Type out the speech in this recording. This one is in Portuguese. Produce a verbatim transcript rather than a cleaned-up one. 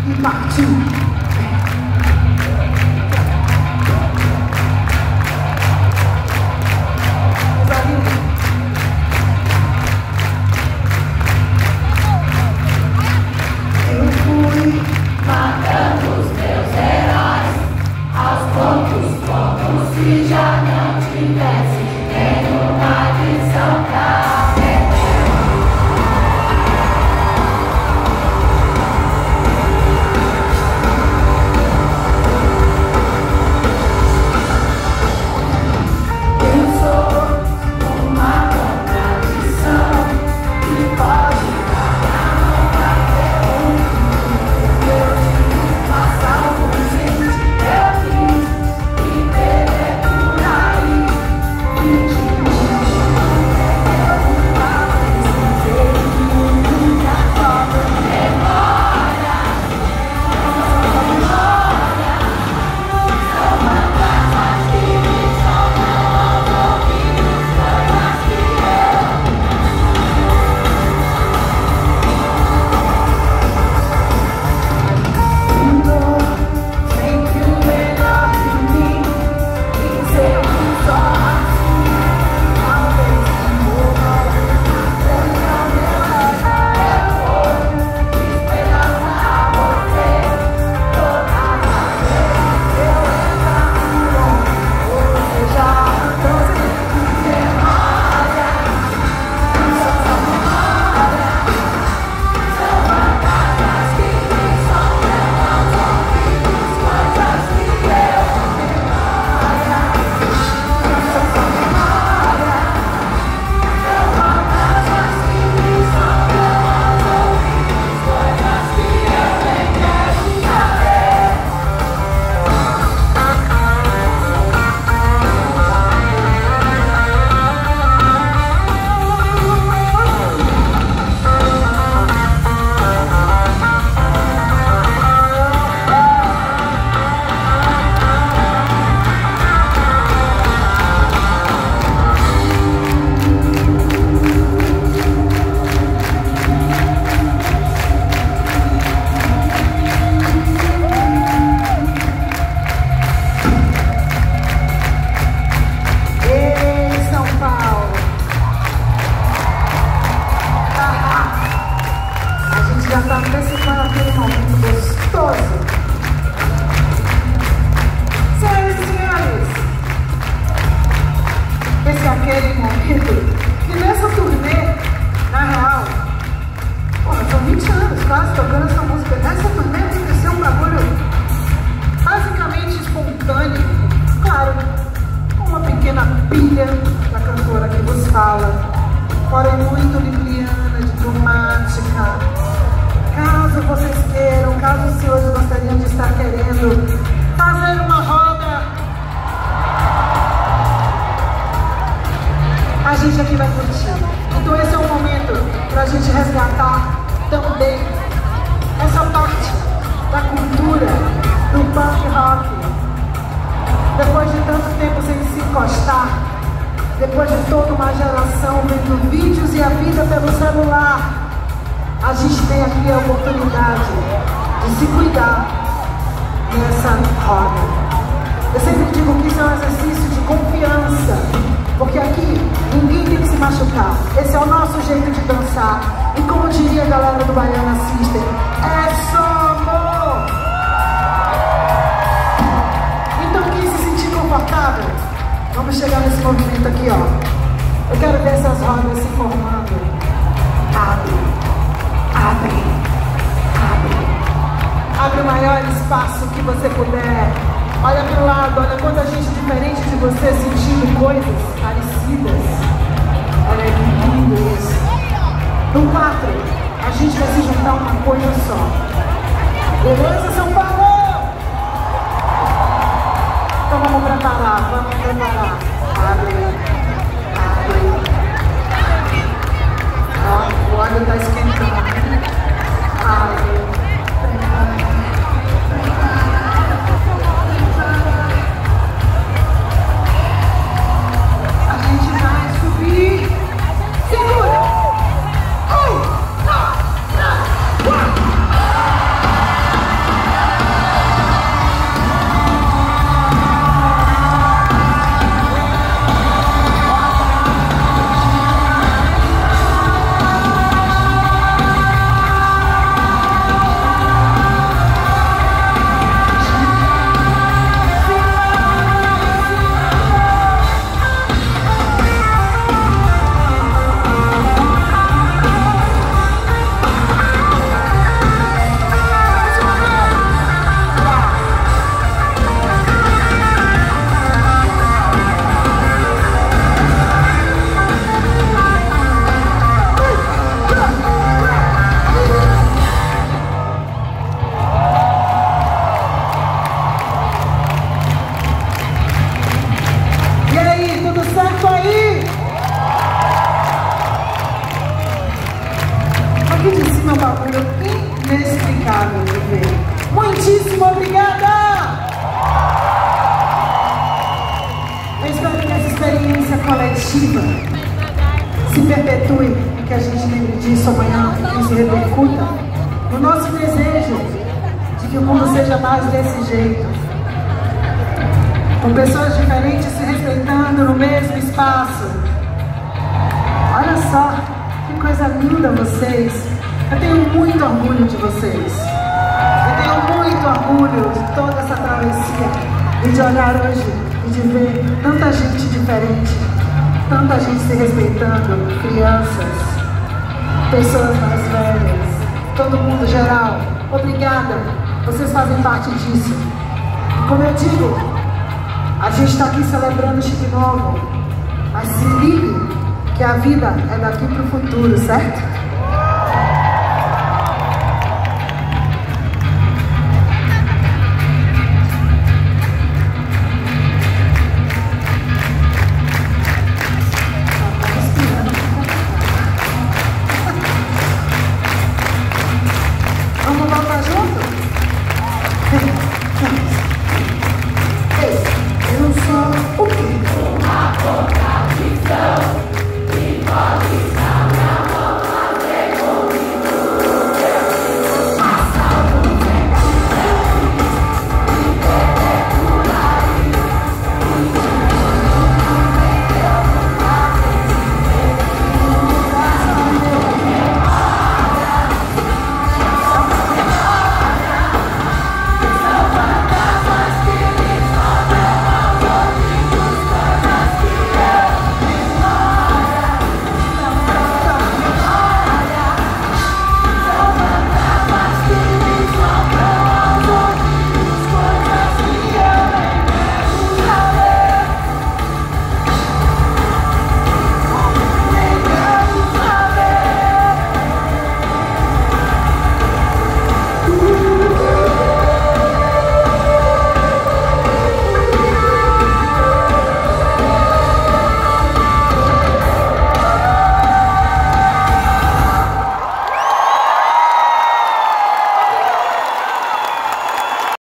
e partiu. Eu fui matando os meus heróis, aos poucos, como se já não tivesse nenhuma lição pra Depois de toda uma geração vendo vídeos e a vida pelo celular, a gente tem aqui a oportunidade de se cuidar nessa roda. Eu sempre digo que isso é um exercício de confiança, porque aqui ninguém tem que se machucar. Esse é o nosso jeito de dançar. E como diria a galera do Baiana System, é só amor! Então quem se sentir confortável, vamos chegar nesse movimento aqui, ó. Eu quero ver essas rodas se formando. Abre, abre, abre. Abre o maior espaço que você puder. Olha para o lado, olha quanta gente diferente de você sentindo coisas parecidas. Olha que lindo isso. No quatro, a gente vai se juntar uma coisa só. Beleza, São Paulo? Então vamos preparar, vamos preparar. Abre, abre. Ó, o óleo está esquentando. Abre, prepara. Muitíssimo obrigada! Eu espero que essa experiência coletiva se perpetue e que a gente lembre disso amanhã e se repercuta no nosso desejo de que o mundo seja mais desse jeito. Com pessoas diferentes se respeitando no mesmo espaço. Olha só, que coisa linda vocês. Eu tenho muito orgulho de vocês. Eu tenho muito orgulho de toda essa travessia e de olhar hoje e de ver tanta gente diferente, tanta gente se respeitando, crianças, pessoas mais velhas, todo mundo geral. Obrigada, vocês fazem parte disso. Como eu digo, a gente está aqui celebrando o Chip Novo, mas se ligue que a vida é daqui para o futuro, certo?